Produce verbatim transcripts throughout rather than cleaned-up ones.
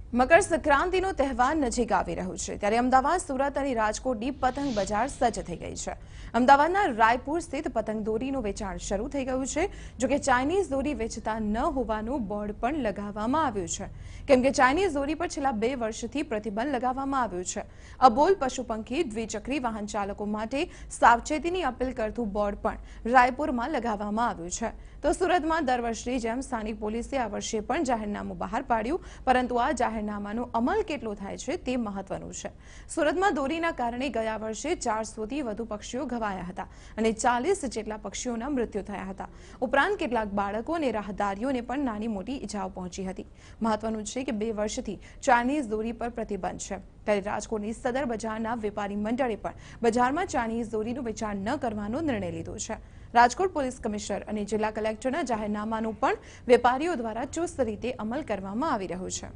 મકર સંક્રાંતિનો તહેવાર નજીક આવી રહ્યો છે ત્યારે અમદાવાદ, સુરત અને રાજકોટની પતંગ બજાર સજ્જ થઈ ગઈ છે। અમદાવાદના રાયપુર સ્થિત પતંગ દોરીનું વેચાણ શરૂ થઈ ગયું છે। જો કે ચાઇનીઝ દોરી વેચતા ન હોવાનું બોર્ડ પણ લગાવવામાં આવ્યું છે, કેમ કે ચાઇનીઝ દોરી પર છેલ્લા બે વર્ષથી પ્રતિબંધ લગાવવામાં આવ્યું છે। અબોલ, પશુપંખી, દ્વિચક્રી વાહન ચાલકો માટે સાવચેતીની અપીલ કરતું બોર્ડ પણ રાયપુરમાં લગાવવામાં આવ્યું છે। તો સુરતમાં દર વર્ષની જેમ સ્થાનિક પોલીસે આ વર્ષે પણ જાહેરનામું બહાર પાડ્યું, પરંતુ આ જાહેરનામાનો અમલ કેટલો થાય છે તે મહત્વનું છે। સુરતમાં દોરીના કારણે ગયા વર્ષે ચારસોથી વધુ પક્ષીઓ ઘવાયા હતા અને ચાલીસ જેટલા પક્ષીઓના મૃત્યુ થયા હતા। ઉપરાંત કેટલાક બાળકો અને રાહદારીઓને પણ નાની મોટી ઈજાઓ પહોંચી હતી। મહત્વનું છે કે બે વર્ષથી ચાઇનીઝ દોરી પર પ્રતિબંધ છે, ત્યારે રાજકોટની સદર બજારના વેપારી મંડળે પણ બજારમાં ચાઇનીઝ દોરીનું વેચાણ ન કરવાનો નિર્ણય લીધો છે। રાજકોટ પોલીસ કમિશનર અને જિલ્લા કલેક્ટરના જાહેરનામાનું પણ વેપારીઓ દ્વારા ચુસ્ત રીતે અમલ કરવામાં આવી રહ્યો છે।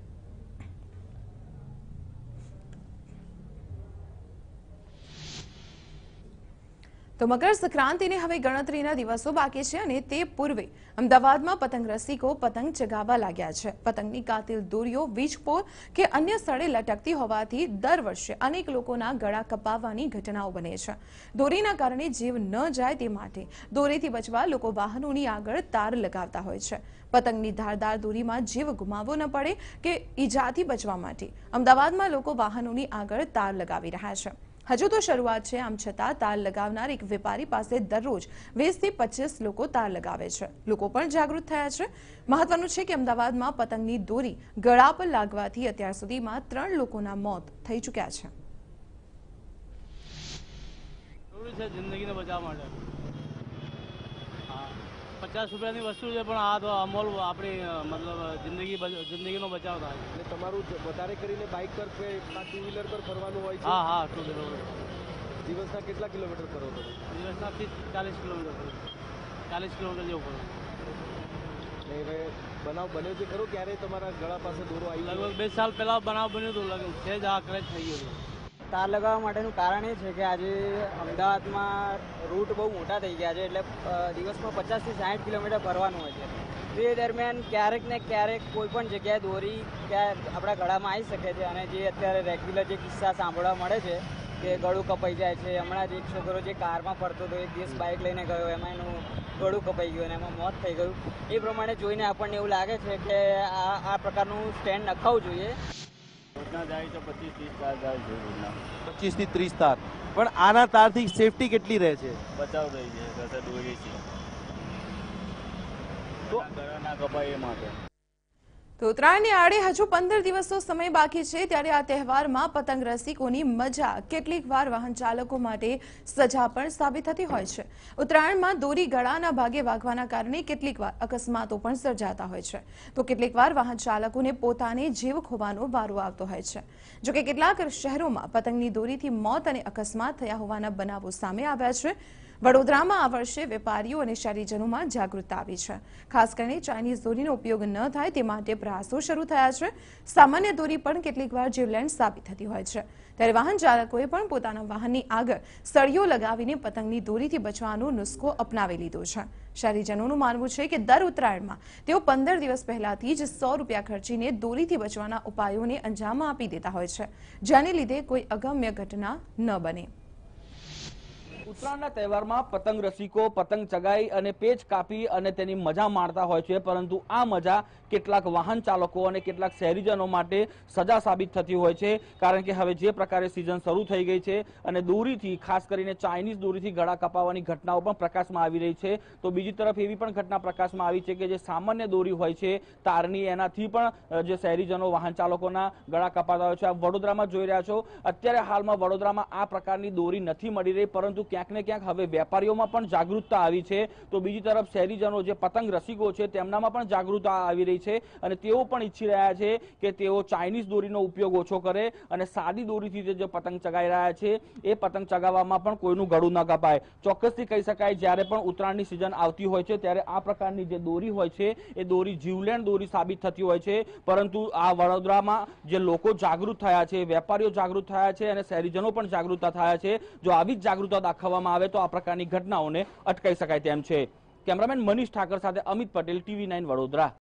તો મકર સંક્રાંતિને હવે ગણતરીના દિવસો બાકી છે અને તે પૂર્વે અમદાવાદમાં પતંગ રસિકો પતંગ ચગાવવા લાગ્યા છે। પતંગની કાતિલ દોરીઓ વીજપોલ કે અન્ય સ્થળે લટકતી હોવાથી દર વર્ષે અનેક લોકોના ગળા કપાવવાની ઘટનાઓ બને છે। દોરીના કારણે જીવ ન જાય તે માટે દોરીથી બચવા લોકો વાહનોની આગળ તાર લગાવતા હોય છે। પતંગની ધારદાર દોરીમાં જીવ ગુમાવવો ન પડે કે ઈજાથી બચવા માટે અમદાવાદમાં લોકો વાહનોની આગળ તાર લગાવી રહ્યા છે। હજુ તો શરૂઆત છે, આમ છતાં તાર લગાવનાર એક વેપારી પાસે દરરોજ વીસ થી પચીસ લોકો તાર લગાવે છે। લોકો પણ જાગૃત થયા છે। મહત્વનું છે કે અમદાવાદમાં પતંગની દોરી ગળા પર લાગવાથી અત્યાર સુધીમાં ત્રણ લોકોના મોત થઈ ચૂક્યા છે। જિંદગીને બચાવવા માટે પચાસ રૂપિયાની વસ્તુ છે, પણ આ તો અમોલ આપણી મતલબ જિંદગી જિંદગીનો બચાવ થાય। એટલે તમારું વધારે કરીને બાઇક પર કે ટુ વ્હીલર પર ફરવાનું હોય છે? હા હા ટુ વ્હીલર। દિવસના કેટલા કિલોમીટર ફરો છો? દિવસના ત્રીસ ચાલીસ કિલોમીટર ફરું, ચાલીસ કિલોમીટર જેવું ફરું। હવે બનાવ બન્યો છે ખરો? ક્યારે તમારા ગળા પાસે દોરો આવી? લગભગ બે સાલ પહેલા બનાવ બન્યું હતું, લગભગ છે જ આ ક્રેશ થઈ ગયું હતું। તાર લગાવવા માટેનું કારણ એ છે કે આજે અમદાવાદમાં રૂટ બહુ મોટા થઈ ગયા છે, એટલે દિવસમાં પચાસથી સાઠ કિલોમીટર ફરવાનું હોય છે। તે દરમિયાન ક્યારેક ને ક્યારેક કોઈ પણ જગ્યાએ દોરી ક્યાં આપણા ગળામાં આવી શકે છે, અને જે અત્યારે રેગ્યુલર જે કિસ્સા સાંભળવા મળે છે કે ગળું કપાઈ જાય છે। હમણાં જ એક છોકરો જે કારમાં ફરતો હતો, એક દિવસ બાઇક લઈને ગયો, એમાં એનું ગળું કપાઈ ગયું અને એમાં મોત થઈ ગયું। એ પ્રમાણે જોઈને આપણને એવું લાગે છે કે આ આ પ્રકારનું સ્ટેન્ડ નખાવવું જોઈએ। જાય તો પચીસ ત્રીસ તાર જાય છે રોજના, પચીસ થી ત્રીસ તાર। પણ આના તારથી સેફટી કેટલી રહે છે? બચાવ રહી છે, રસે દોરી છે તો ગળા ના કપાય એ માટે। તો ઉત્તરાયણની આડે હજુ પંદર દિવસનો સમય બાકી છે, ત્યારે આ તહેવારમાં પતંગ રસિકોની મજા કેટલીક વાર વાહન ચાલકો માટે સજા પણ સાબિત થતી હોય છે। ઉત્તરાયણમાં દોરી ગળાના ભાગે વાગવાના કારણે કેટલીક વાર અકસ્માતો પણ સર્જાતા હોય છે, તો કેટલીક વાર વાહન ચાલકોને પોતાને જીવ ખોવાનો વારો આવતો હોય છે। જોકે કેટલાક શહેરોમાં પતંગની દોરીથી મોત અને અકસ્માત થયા હોવાના બનાવો સામે આવ્યા છે। વડોદરામાં આ વર્ષે વેપારીઓ અને શહેરીજનોમાં જાગૃતતા આવી છે। ખાસ કરીને ચાઇનીઝ દોરીનો ઉપયોગ ન થાય તે માટે પ્રયાસો શરૂ થયા છે। સામાન્ય દોરી પણ કેટલીક વાર જીવલેણ સાબિત થતી હોય છે, ત્યારે વાહન ચાલકોએ પણ પોતાના વાહનની આગળ સળીઓ લગાવીને પતંગની દોરીથી બચવાનો નુસ્ખો અપનાવી લીધો છે। શહેરીજનોનું માનવું છે કે દર ઉત્તરાયણમાં તેઓ પંદર દિવસ પહેલાથી જ સો રૂપિયા ખર્ચીને દોરીથી બચવાના ઉપાયોને અંજામ આપી દેતા હોય છે, જેને લીધે કોઈ અગમ્ય ઘટના ન બને। ઉત્તરાયણના તહેવારમાં પતંગ રસિકો પતંગ ચગાઈ અને પેચ કાપી અને તેની મજા માણતા હોય છે, પરંતુ આ મજા કેટલાક વાહન ચાલકો અને કેટલાક શહેરીજનો માટે સજા સાબિત થતી હોય છે, કારણ કે હવે જે પ્રકારે સિઝન શરૂ થઈ ગઈ છે અને દોરીથી ખાસ કરીને ચાઇનીઝ દોરીથી ગળા કપાવવાની ઘટનાઓ પણ પ્રકાશમાં આવી રહી છે, તો બીજી તરફ એવી પણ ઘટના પ્રકાશમાં આવી છે કે જે સામાન્ય દોરી હોય છે તારની, એનાથી પણ જે શહેરીજનો વાહન ચાલકોના ગળા કપાતા હોય છે। આ વડોદરામાં જોઈ રહ્યા છો, અત્યારે હાલમાં વડોદરામાં આ પ્રકારની દોરી નથી મળી રહી, પરંતુ ક્યાંક ને ક્યાંક હવે વેપારીઓમાં પણ જાગૃતતા આવી છે, તો બીજી તરફ શહેરીજનો જે પતંગ રસિકો છે તેમનામાં પણ જાગૃતતા આવી રહી છે અને તેઓ પણ ઈચ્છી રહ્યા છે કે તેઓ ચાઇનીઝ દોરીનો ઉપયોગ ઓછો કરે અને સાદી દોરીથી જે પતંગ ચગાઈ રહ્યા છે એ પતંગ ચગાવવામાં પણ કોઈનું ગળું ન કપાય। ચોક્કસથી કહી શકાય, જ્યારે પણ ઉત્તરાયણની સિઝન આવતી હોય છે ત્યારે આ પ્રકારની જે દોરી હોય છે એ દોરી જીવલેણ દોરી સાબિત થતી હોય છે, પરંતુ આ વડોદરામાં જે લોકો જાગૃત થયા છે, વેપારીઓ જાગૃત થયા છે અને શહેરીજનો પણ જાગૃત થયા છે, જો આવી જ જાગૃતતા દાખવવામાં આવે તો આ પ્રકારની ઘટનાઓને અટકાવી શકાય તેમ છે। કેમેરામેન મનીષ ઠાકર સાથે અમિત પટેલ, ટીવી નાઇન વડોદરા।